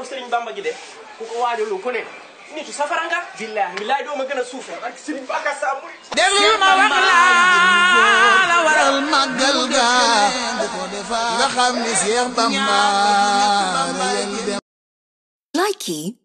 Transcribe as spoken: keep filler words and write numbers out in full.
Serigne Bamba gi de ku ko waajalu ku ne nitu safara nga billahi billahi doo ma gën a suufe ak Serigne Baka sa muy déglu ma wax la la waral màggal ga nga xam ni Cheikh Bamba Likey